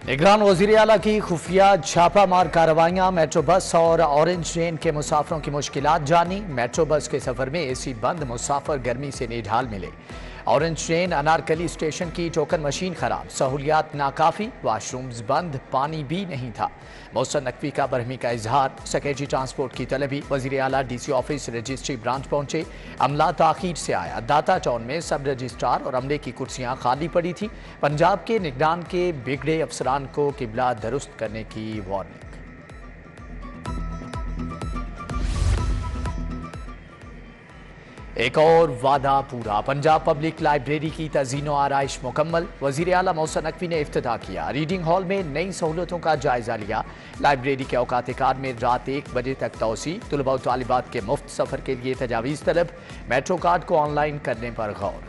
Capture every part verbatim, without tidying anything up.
निगरान वज़ीर आला की खुफिया छापा मार कार्रवाइयाँ, मेट्रो बस और ऑरेंज ट्रेन के मुसाफरों की मुश्किलात जानी। मेट्रो बस के सफर में एसी बंद, मुसाफर गर्मी से निढाल मिले। ऑरेंज ट्रेन अनारकली स्टेशन की टोकन मशीन खराब, सहूलियात नाकाफी, वाशरूम्स बंद, पानी भी नहीं था। मोहसन नकवी का बरहमी का इजहार, सेक्रेटरी ट्रांसपोर्ट की तलबी। वज़ीर आला डीसी ऑफिस रजिस्ट्री ब्रांच पहुंचे, अमला ताखीर से आया। दाता टाउन में सब रजिस्ट्रार और अमले की कुर्सियां खाली पड़ी थी। पंजाब के निगरान के बिगड़े अफसरान को किबला दुरुस्त करने की वार्निंग। एक और वादा पूरा, पंजाब पब्लिक लाइब्रेरी की तज़ीनो आराइश मुकम्मल। वज़ीर आला मोहसन नकवी ने इफ्तिताह किया, रीडिंग हॉल में नई सहूलतों का जायजा लिया। लाइब्रेरी के औकात कार में रात एक बजे तक तोसी, तुलबा और तालिबात के मुफ्त सफर के लिए तजावीज़ तलब। मेट्रो कार्ड को ऑनलाइन करने पर गौर।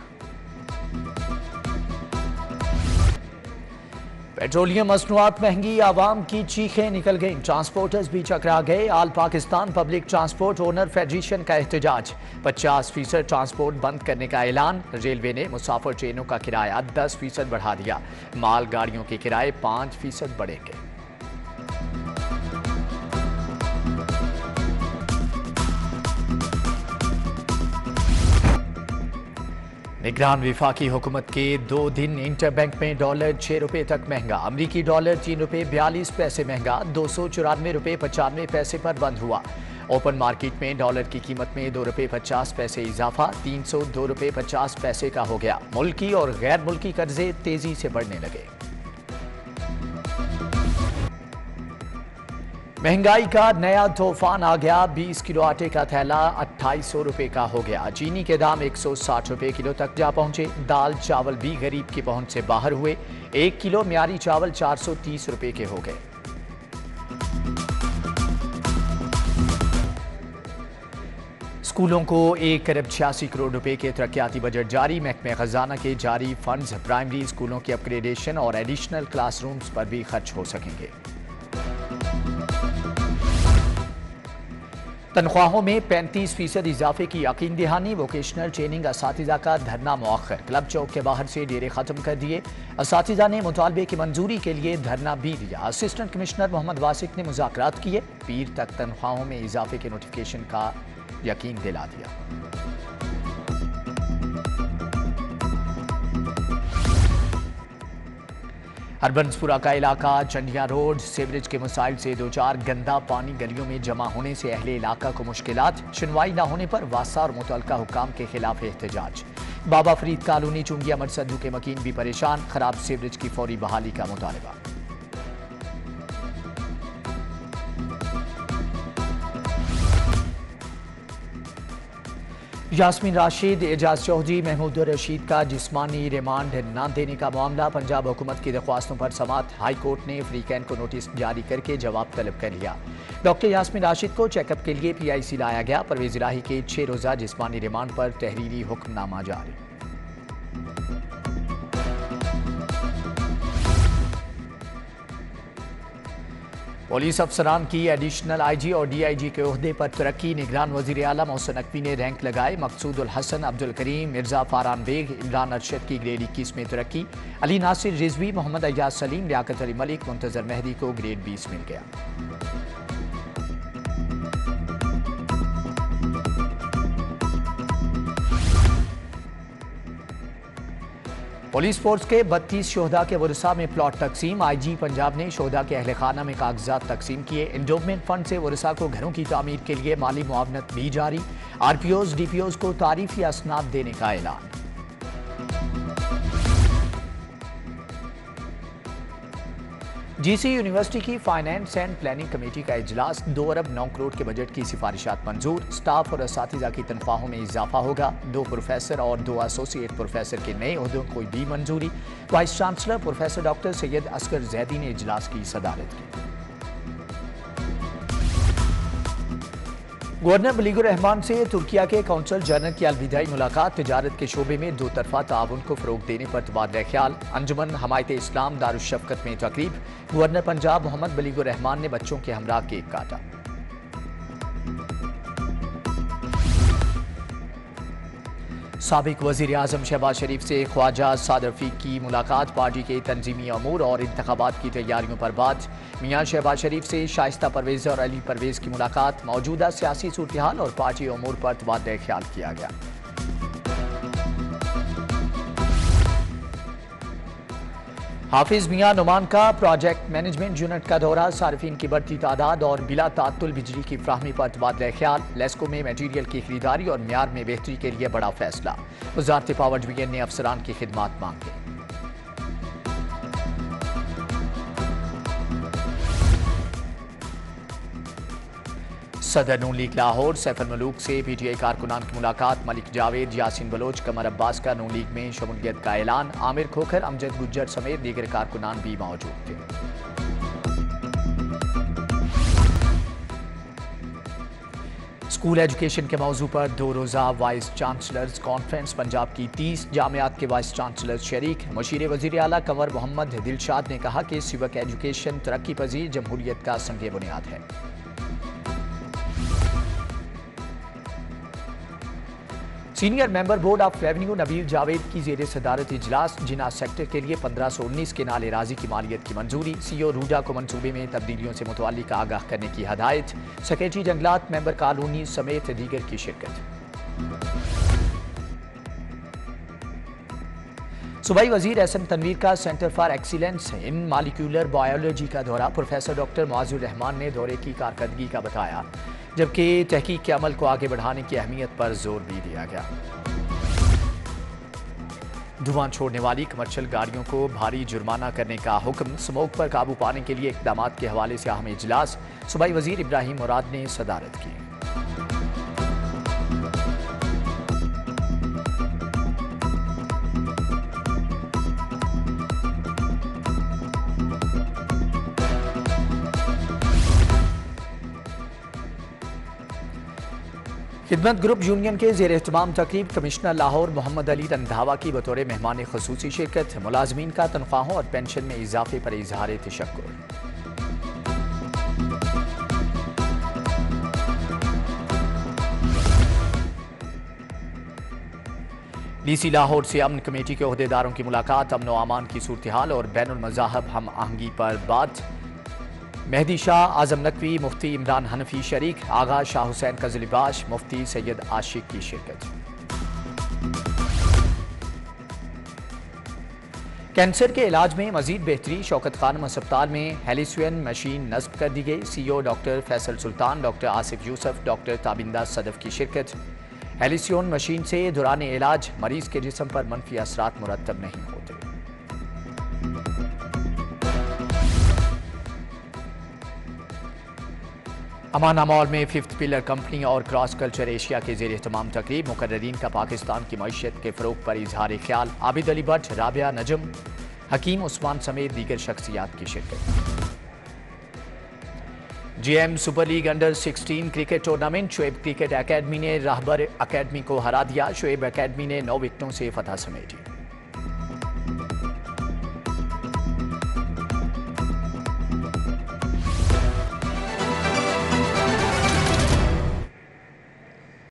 पेट्रोलियम मसनूआत महंगी, आवाम की चीखें निकल गईं, ट्रांसपोर्टर्स भी चकरा गए। All Pakistan public transport owner federation का एहतजाज, पचास फीसद ट्रांसपोर्ट बंद करने का ऐलान। रेलवे ने मुसाफिर ट्रेनों का किराया दस फीसद बढ़ा दिया, माल गाड़ियों के किराए पाँच फीसद बढ़ेंगे। निगरान विफाकी हुकूमत के दो दिन इंटर बैंक में डॉलर छः रुपये तक महंगा। अमरीकी डॉलर तीन रुपये बयालीस पैसे महंगा, दो सौ चौरानवे रुपये पचानवे पैसे पर बंद हुआ। ओपन मार्केट में डॉलर की कीमत में दो रुपये पचास पैसे इजाफा, तीन सौ दो रुपये पचास पैसे का हो गया। मुल्की और गैर मुल्की कर्जे तेजी से बढ़ने लगे। महंगाई का नया तूफान आ गया, बीस किलो आटे का थैला अट्ठाईस सौ रुपये का हो गया। चीनी के दाम एक सौ साठ रुपये किलो तक जा पहुंचे। दाल चावल भी गरीब की पहुंच से बाहर हुए। एक किलो म्यारी चावल चार सौ तीस रुपये के हो गए। स्कूलों को एक अरब छियासी करोड़ रुपए के तरक्याती बजट जारी। महकमे खजाना के जारी फंड्स प्राइमरी स्कूलों की अपग्रेडेशन और एडिशनल क्लासरूम्स पर भी खर्च हो सकेंगे। तनख्वाहों में पैंतीस फीसद इजाफे की यकीन दहानी। वोकेशनल ट्रेनिंग असातिज़ा का धरना मौखर, क्लब चौक के बाहर से डेरे खत्म कर दिए। असातिज़ा ने मुतालबे की मंजूरी के लिए धरना भी दिया। असिस्टेंट कमिश्नर मोहम्मद वासिक ने मुज़ाकरात किए, पीर तक तनख्वाहों में इजाफे के नोटिफिकेशन का यकीन दिला दिया। हरबंसपुरा का इलाका चंडिया रोड सीवरेज के मसाइल से दो चार, गंदा पानी गलियों में जमा होने से अहले इलाका को मुश्किलात। सुनवाई न होने पर वासा और मुतलका हुकाम के खिलाफ एहतजाज। बाबा फरीद कॉलोनी चुंगिया मरसदू के मकीन भी परेशान, खराब सीवरेज की फौरी बहाली का मुतालबा। यास्मीन राशिद, एजाज चौधरी, महमूद रशीद का जिस्मानी रिमांड न देने का मामला। पंजाब हुकूमत की दरख्वास्तों पर समाअत, हाई कोर्ट ने फ्रीकैन को नोटिस जारी करके जवाब तलब कर लिया। डॉक्टर यास्मीन राशिद को चेकअप के लिए पी आई सी लाया गया। परवेज इलाही के छह रोजा जिस्मानी रिमांड पर तहरीरी हुक्मनामा जारी। पुलिस अफसरान की एडिशनल आईजी और डीआईजी के ओहदे पर तरक्की। निगरान वज़ीर आला मोहसन नकवी ने रैंक लगाए। मकसूद उल हसन, अब्दुल करीम, मिर्जा फारान बेग, इमरान अरशद की ग्रेड इक्कीस में तरक्की। अली नासिर रिजवी, मोहम्मद अय्याज सलीम, लियाकत अली मलिक, मुंतजर मेहदी को ग्रेड बीस मिल गया। पुलिस फोर्स के बत्तीस शोहदा के वरसा में प्लॉट तकसीम। आईजी पंजाब ने शोहदा के अहल खाना में कागजात तकसीम किए। इंडोवमेंट फंड से वरसा को घरों की तामीर के लिए माली मुआवनत भी जारी। आरपीओज डीपीओज को तारीफी असनाद देने का ऐलान। जीसी यूनिवर्सिटी की फाइनेंस एंड प्लानिंग कमेटी का इजलास, दो अरब नौ करोड़ के बजट की सिफारिशात मंजूर। स्टाफ और असातिज़ा की तनख्वाहों में इजाफा होगा। दो प्रोफेसर और दो एसोसिएट प्रोफेसर के नए ओहदों को भी मंजूरी। Vice chancellor professor doctor Syed Asghar Zaidi ने इजलास की सदारत की। गवर्नर मलीकुर रहमान से तुर्किया के कौंसल जनरल की अलविदाई मुलाकात। तिजारत के शोबे में दो तरफा ताउन को फरोग देने पर तबादला ख्याल। अंजुमन हमायत इस्लाम दारुशफ़क़त में तकरीब। गवर्नर पंजाब मोहम्मद मलीकुर रहमान ने बच्चों के हमरा केक काटा। साबिक वज़ीर आज़म शहबाज शरीफ से ख्वाजा साद रफ़ीक की मुलाकात, पार्टी के तंजीमी अमूर और इंतखाबात की तैयारियों पर बात। मियाँ शहबाज शरीफ से शाइस्ता परवेज़ और अली परवेज़ की मुलाकात, मौजूदा सियासी सूरत हाल और पार्टी अमूर पर तबादला ख्याल किया गया। हाफिज मियाँ नुमान का प्रोजेक्ट मैनेजमेंट यूनिट का दौरा, सार्फिन की बढ़ती तादाद और बिला तात्तुल बिजली की फ्राहमी पर तबादला ख्याल। लेस्को में मटीरियल की खरीदारी और म्यार में बेहतरी के लिए बड़ा फैसला। वजारत पावर डिवीजन ने अफसरान की खिदमात मांगी। सदर नून लीग लाहौर सैफुल मलूक से पीटीआई कारकुनान की मुलाकात, मलिक जावेद, यासीन बलोच, कमर अब्बास का नून लीग में शमूलियत का ऐलान। आमिर खोखर, अमजद गुज्जर समेत दीगर कारकुनान भी मौजूद थे। स्कूल एजुकेशन के मौजू पर दो रोज़ा वाइस चांसलर्स कॉन्फ्रेंस, पंजाब की तीस जामियात के वाइस चांसलर्स शरीक। मुशीर वज़ीर आला कंवर मोहम्मद दिलशाद ने कहा कि सिविक एजुकेशन तरक्की पजीर जमहूरियत का संग बुनियाद है। Senior member board of revenue Nabeel Javed की जेर सदारत इजलास, जिना सेक्टर के लिए पंद्रह सौ उन्नीस के नाले राजी की मालियत की मंजूरी। सीओ रूडा को मनसूबे में तब्दीलियों से मुतअल्लिक आगाह करने की हदायत। सेक्रेटरी जंगलात मेंबर कॉलोनी समेत दीगर की शिरकत। सूबाई वजीर एहसन तनवीर का centre for excellence in molecular biology का दौरा, प्रोफेसर डॉक्टर मुआजुर रहमान ने दौरे की कारकर्दगी का बताया, जबकि तहकीक के अमल को आगे बढ़ाने की अहमियत पर जोर भी दिया गया। धुआं छोड़ने वाली कमर्शियल गाड़ियों को भारी जुर्माना करने का हुक्म, स्मोक पर काबू पाने के लिए इकदाम के हवाले से अहम इजलास, सूबाई वजीर इब्राहिम मुराद ने सदारत की। खिदमत ग्रुप यूनियन के जेर एहतमाम तकरीब, कमिश्नर लाहौर मोहम्मद अली रंधावा की बतौर मेहमान खसूसी शिरकत। मुलाजमीन का तनख्वाहों और पेंशन में इजाफे पर इजहार तशक्कुर। डीसी लाहौर से अमन कमेटी के अहदेदारों की मुलाकात, अमन व अमान की सूरत हाल और बैनुल मज़ाहब हम आहंगी पर बात। मेहदी शाह, आजम नकवी, मुफ्ती इमरान हनफी शरीक। आगा शाह हुसैन का लिबाश, मुफ्ती सैयद आशिक की शिरकत। कैंसर के इलाज में मजीद बेहतरी, शौकत खानम अस्पताल में हेलिस्वियन मशीन नस्ब कर दी गई। CEO doctor Faisal Sultan, doctor Asif Yousuf, doctor Tabinda Sadaf की शिरकत। हेलिस्वियन मशीन से दौरान इलाज मरीज के जिस्म पर मनफी असरात मुरतब नहीं होते। अमाना मॉल में फिफ्थ पिलर कंपनी और क्रॉस कल्चर एशिया के जेर एहतमाम तकरीब, मुकर्ररीन का पाकिस्तान की मईशत के फ़रोग पर इजहार ख्याल। आबिद अली भट्ट, राबिया नजम, हकीम उस्मान समेत दीगर शख्सियात की शिरकत। GM super league under sixteen cricket tournament, Shoaib cricket academy ने राहबर अकेडमी को हरा दिया। शुएब अकेडमी ने नौ विकेटों से फतह समेटी।